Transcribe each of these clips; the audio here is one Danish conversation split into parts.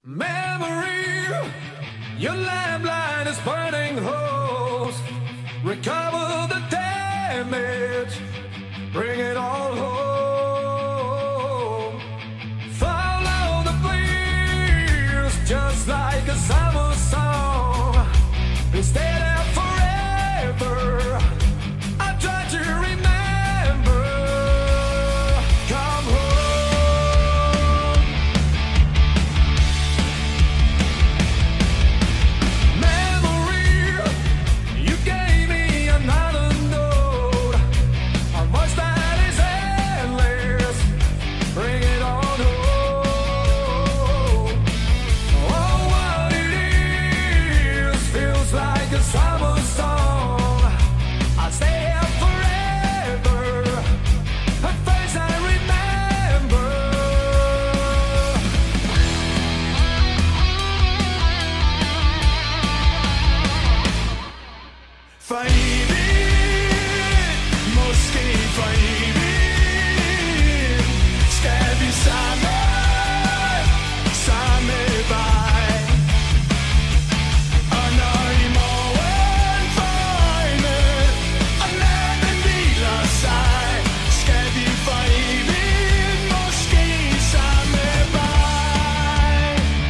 Memory, your lamplight is burning holes. Recover the damage, bring it all home. Follow the bleeds, just like a summer song. And stay there forever. I try to remember. Come home. Memory, you gave me another note. A voice that is endless. Bring it on home. Oh, what it is feels like a summer song. I'll stay here forever. A face I remember. Fajbin, måske fajbin. Skal vi samme vej? Og når i morgen øjne, og natten hviler sig, skal vi fajbin, måske samme vej.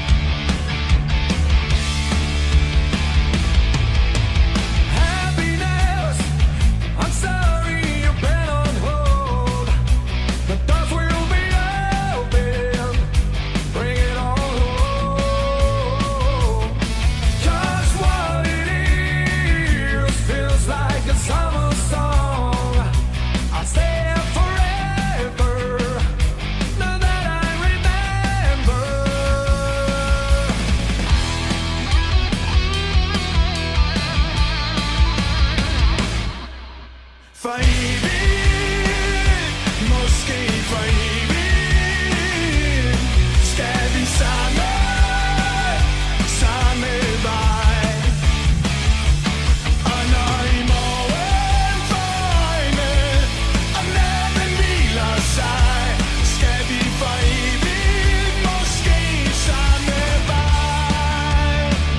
Happiness, I'm sorry you've been on hold. The doors will be open. Bring it all home. 'Cause what it is feels like a summer song. I'll stay here forever. Now that I remember. Fajbin, måske fajbin. Skal vi samme vej? Og når i morgen øjne, og natten hviler sig, skal vi fajbin, måske samme vej.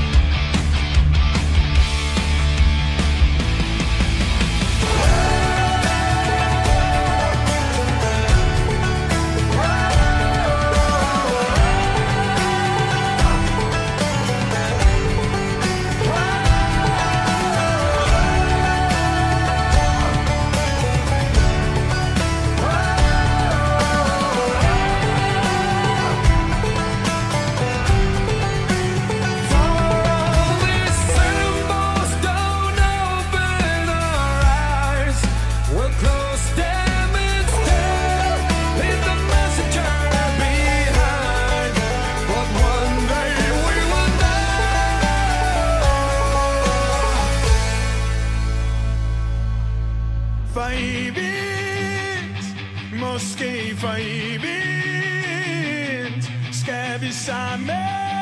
All these symbols don't open our eyes. We'll close them instead. Leave the messenger behind. But one day we will know. Fajbin, måske fajbin. Skal vi samme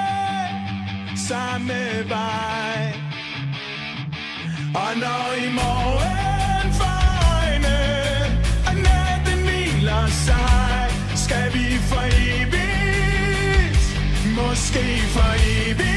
vej? Og når i morgen øjne, og natten hviler sig, skal vi for evigt, måske for evigt.